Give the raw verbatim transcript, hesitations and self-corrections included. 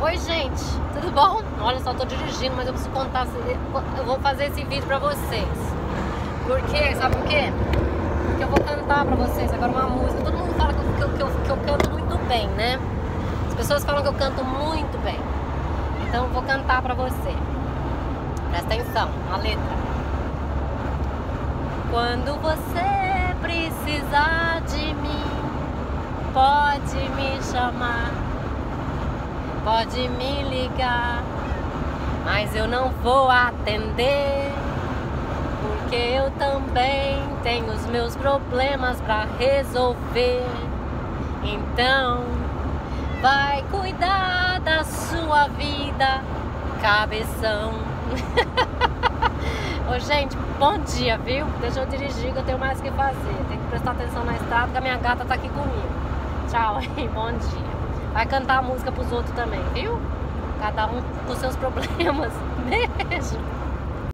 Oi gente, tudo bom? Olha só, tô dirigindo, mas eu preciso contar, eu vou fazer esse vídeo pra vocês. Por quê? Sabe por quê? Porque eu vou cantar pra vocês agora uma música. Todo mundo fala que eu, que eu, que eu, que eu canto muito bem, né? As pessoas falam que eu canto muito bem. Então eu vou cantar pra você. Presta atenção, a letra. Quando você precisar de mim, pode me chamar, pode me ligar, mas eu não vou atender, porque eu também tenho os meus problemas pra resolver. Então vai cuidar da sua vida, cabeção. Ô gente, bom dia, viu? Deixa eu dirigir que eu tenho mais o que fazer. Tem que prestar atenção na estrada porque a minha gata tá aqui comigo. Tchau, bom dia. Vai cantar a música pros outros também, viu? Cada um com seus problemas. Beijo.